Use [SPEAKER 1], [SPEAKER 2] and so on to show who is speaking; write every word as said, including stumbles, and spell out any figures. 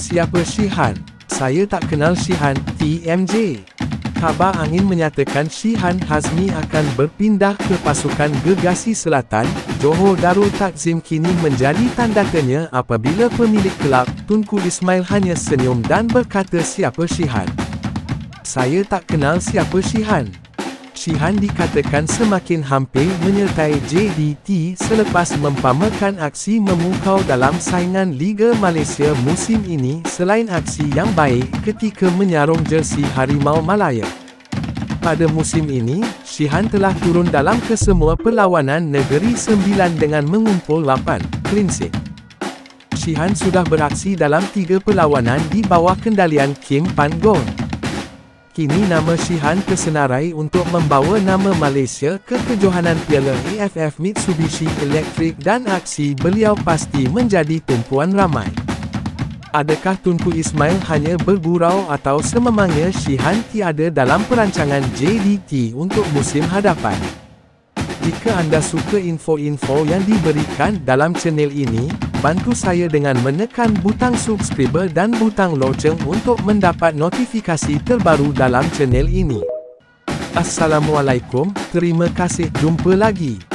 [SPEAKER 1] Siapa Shihan? Saya tak kenal Shihan, T M J. Khabar angin menyatakan Shihan Hazmi akan berpindah ke pasukan Gergasi Selatan. Johor Darul Takzim kini menjadi tanda tanya apabila pemilik kelab, Tunku Ismail hanya senyum dan berkata siapa Shihan. Saya tak kenal siapa Shihan. Shihan dikatakan semakin hampir menyertai J D T selepas mempamerkan aksi memukau dalam saingan Liga Malaysia musim ini selain aksi yang baik ketika menyarung jersey Harimau Malaya. Pada musim ini, Shihan telah turun dalam kesemua perlawanan Negeri Sembilan dengan mengumpul lapan clean sheet. Shihan sudah beraksi dalam tiga perlawanan di bawah kendalian Kim Pan Gong. Kini nama Shihan tersenarai untuk membawa nama Malaysia ke kejohanan Piala A F F Mitsubishi Electric dan aksi beliau pasti menjadi tumpuan ramai. Adakah Tunku Ismail hanya bergurau atau sememangnya Shihan tiada dalam perancangan J D T untuk musim hadapan? Jika anda suka info-info yang diberikan dalam channel ini, bantu saya dengan menekan butang subscribe dan butang loceng untuk mendapat notifikasi terbaru dalam channel ini. Assalamualaikum, terima kasih, jumpa lagi.